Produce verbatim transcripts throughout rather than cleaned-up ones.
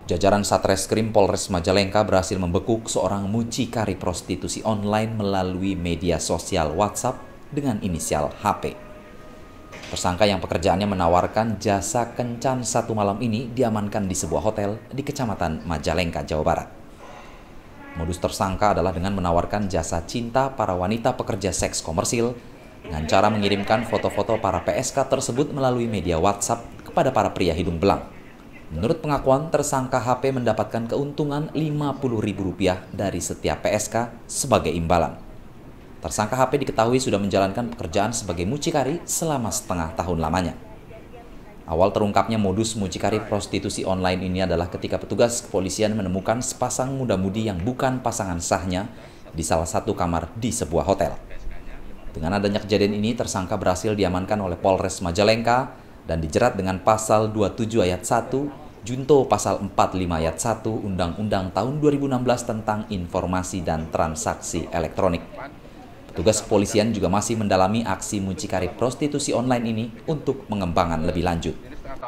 Jajaran Satreskrim Polres Majalengka berhasil membekuk seorang mucikari prostitusi online melalui media sosial WhatsApp dengan inisial H P. Tersangka yang pekerjaannya menawarkan jasa kencan satu malam ini diamankan di sebuah hotel di Kecamatan Majalengka, Jawa Barat. Modus tersangka adalah dengan menawarkan jasa cinta para wanita pekerja seks komersil dengan cara mengirimkan foto-foto para P S K tersebut melalui media WhatsApp kepada para pria hidung belang. Menurut pengakuan, tersangka H P mendapatkan keuntungan lima puluh ribu rupiah dari setiap P S K sebagai imbalan. Tersangka H P diketahui sudah menjalankan pekerjaan sebagai mucikari selama setengah tahun lamanya. Awal terungkapnya modus mucikari prostitusi online ini adalah ketika petugas kepolisian menemukan sepasang muda-mudi yang bukan pasangan sahnya di salah satu kamar di sebuah hotel. Dengan adanya kejadian ini, tersangka berhasil diamankan oleh Polres Majalengka dan dijerat dengan pasal dua puluh tujuh ayat satu, junto pasal empat puluh lima ayat satu Undang-Undang tahun dua ribu enam belas tentang informasi dan transaksi elektronik. Petugas kepolisian juga masih mendalami aksi mucikari prostitusi online ini untuk mengembangkan lebih lanjut.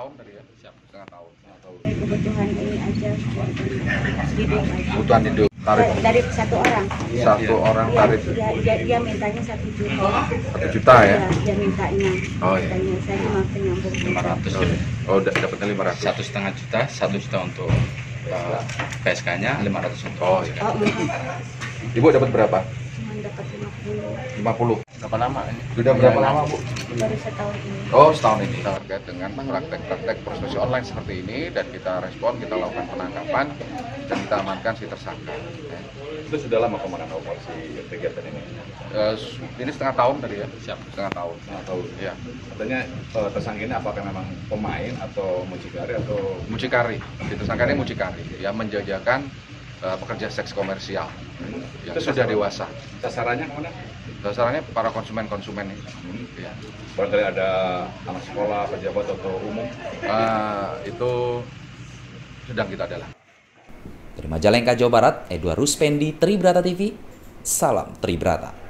Kebutuhan ini aja, hidup aja. Kebutuhan hidup, tarif Dari satu orang. satu orang tarif Dia, dia, dia mintanya satu juta. satu juta ya? Ya, dia mintanya. Oh, iya. Mintanya. Saya cuma penyambung lima ratus Oh, oh da- dapatnya lima ratus. satu setengah juta satu juta untuk uh, P S K-nya, lima ratus untuk Oh, iya. Oh, mm, Ibu dapat berapa? cuma dapat lima puluh lima puluh. berapa lama ini? Sudah berapa lama, Bu? baru setahun ini. Oh, setahun ini. Terkait dengan praktek-praktek prostitusi online seperti ini, dan kita respon, kita lakukan penangkapan, dan kita amankan si tersangka. Itu sudah lama komandan operasi kegiatan ini? Eh, ini setengah tahun tadi ya? Siap. Setengah tahun. Nggak tahu. Ya. Katanya eh, tersangka ini apakah memang pemain atau mucikari atau Mucikari. Si tersangka ini mucikari, yang menjajakan eh, pekerja seks komersial yang Itu sudah sasaran- dewasa. sasarannya kemana? Sasarannya para konsumen-konsumen ini. Hmm. Ya. Barangkali ada anak sekolah, pejabat atau umum. Eh, itu sedang kita dalam. Dari Majalengka, Jawa Barat, Edward Ruspendi, Tribrata T V, salam Tribrata.